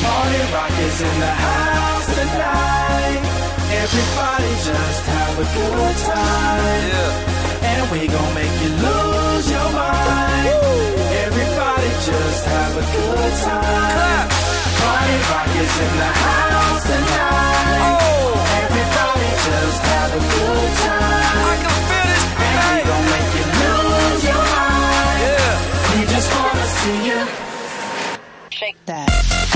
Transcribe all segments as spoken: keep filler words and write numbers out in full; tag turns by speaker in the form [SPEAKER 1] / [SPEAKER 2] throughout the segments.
[SPEAKER 1] Party rock is in the house tonight. Everybody just have a good time. Yeah. And we gon' make you lose your mind. Woo. Everybody just have a good time. Clap. Party rock is in the house tonight. Oh. Everybody just have a good time. I can feel this. And we gon' make you lose your mind. Yeah. We just wanna see you
[SPEAKER 2] shake that.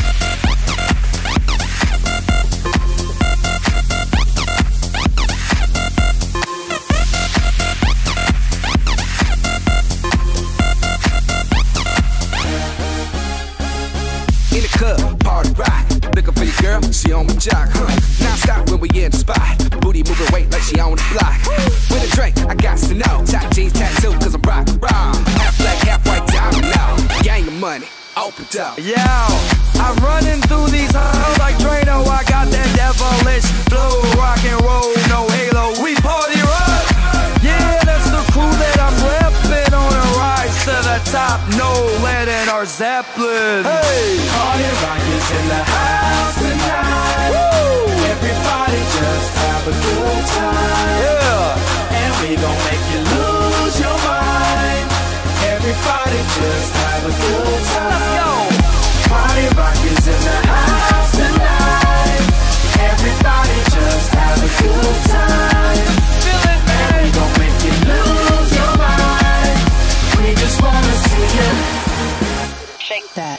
[SPEAKER 3] In the club, party rock. Looking for your girl, she on my jock, huh? Now stop when we in the spot. Booty moving weight like she on the block. With a drink, I got to know. Top jeans tattoo, cause I'm rock, rock. Half black, half white, diamond now. Gang of money, open up.
[SPEAKER 4] Yo, I'm running through these halls like Drano. I got that devilish flow, rock and roll, no halo. We party rock. Yeah, that's the crew that I'm repping on a rise to the top. No lead in our Zeppelin. Hey,
[SPEAKER 1] party rock is in the house tonight. Woo! Everybody just have a good time.
[SPEAKER 4] Yeah,
[SPEAKER 1] and we gon' make you lose your mind. Everybody just have a good time.
[SPEAKER 4] Let's go.
[SPEAKER 1] Party rock is in the house tonight. Everybody just have a good time.
[SPEAKER 4] Feel it, man.
[SPEAKER 1] And we gon' make you lose your mind. We just wanna see you
[SPEAKER 2] shake that.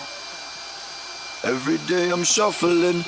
[SPEAKER 3] Every day I'm shuffling.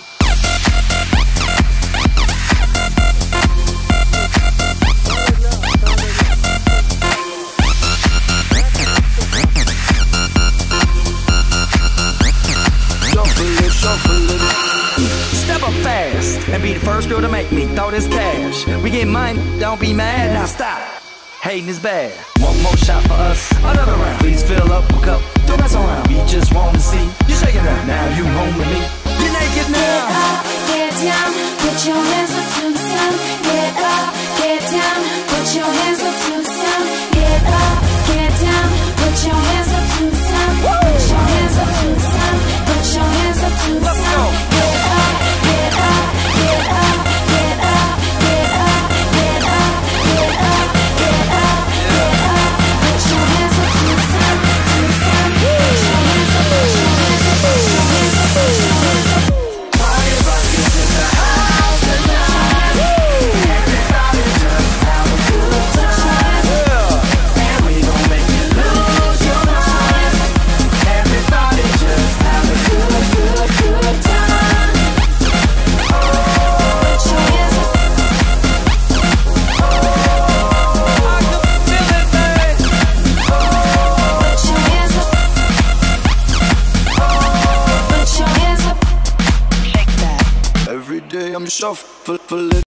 [SPEAKER 4] Step up fast and be the first girl to make me throw this cash. We get mine, don't be mad, now stop. Hating is bad. One more shot for us, another round. Please fill up a cup, don't mess around. We just wanna see you shaking up. Now you home with me. You're naked now.
[SPEAKER 5] Get up, get down, put your hands up to the sun. Get up, get down, put your hands up to the sun. Get up, get down, put your hands up to the sun. Put your hands up to the sun. Put your hands up to the sun. Get up, get up, get up, get up, get up, get up, get up, get up, get up. Put your hands up to the sun, to the sun. Put your hands up, put your hands up, put your hands up, put your hands up.
[SPEAKER 1] Party rock is in the house tonight. Everybody just have a good time. And we gon' make you lose your mind. Everybody just have a good, good, good time.
[SPEAKER 5] Put your hands up.
[SPEAKER 4] I can feel it, man.
[SPEAKER 5] Put your hands up. Put your hands up.
[SPEAKER 2] Shake that.
[SPEAKER 3] Every day I'm shuffling.